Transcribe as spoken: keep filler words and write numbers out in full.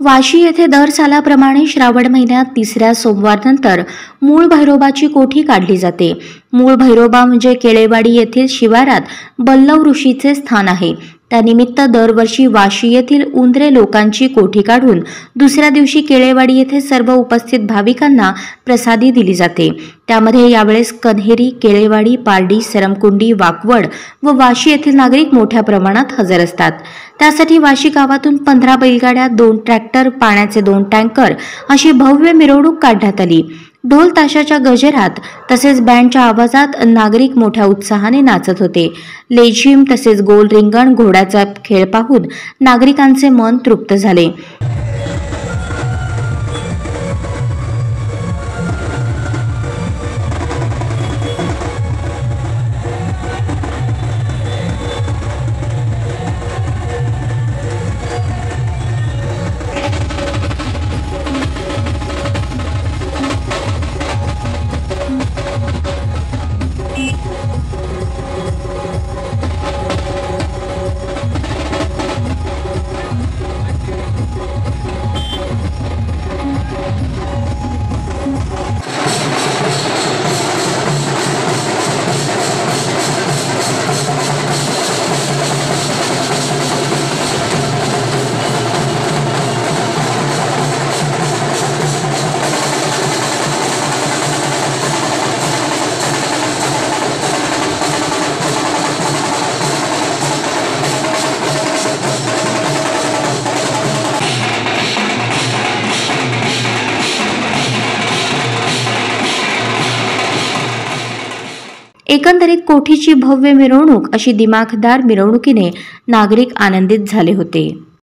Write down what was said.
वाशी येथे दर सालाप्रमाणे श्रावण महिन्यात तिसऱ्या सोमवारनंतर मूळ भैरोबाची कोठी काढली जाते। मूळ भैरोबा म्हणजे केळेवाडी येथील शिवारात बल्लव ऋषीचे स्थान आहे। त्यानिमित्त दरवर्षी वाशी येथील उंदरे लोकांची कोठी काढून दुसऱ्या दिवशी केळेवाडी येथे सर्व उपस्थित भाविकांना प्रसादी दिली जाते। त्यामध्ये यावेळेस कन्हेरी, केळेवाडी, पारडी, सरमकुंडी, वाकवड व वाशी येथील नागरिक मोठ्या प्रमाणात हजर असतात। त्यासाठी वाशी गावातून पंधरा बैलगाड्या, दोन ट्रॅक्टर, पाण्याचे दोन टँकर अशी भव्य मिरवणूक काढण्यात आली। ढोल ताशाच्या गजरात तसेच बँडच्या आवाजात नागरिक मोठ्या उत्साहाने नाचत होते। लेझिम तसेच गोल रिंगण, घोड्याचा खेळ पाहून नागरिकांचे मन तृप्त झाले। एकंदरीत कोठीची भव्य मिरवणूक अशी दिमाखदार मिरवणुकीने नागरिक आनंदित झाले होते।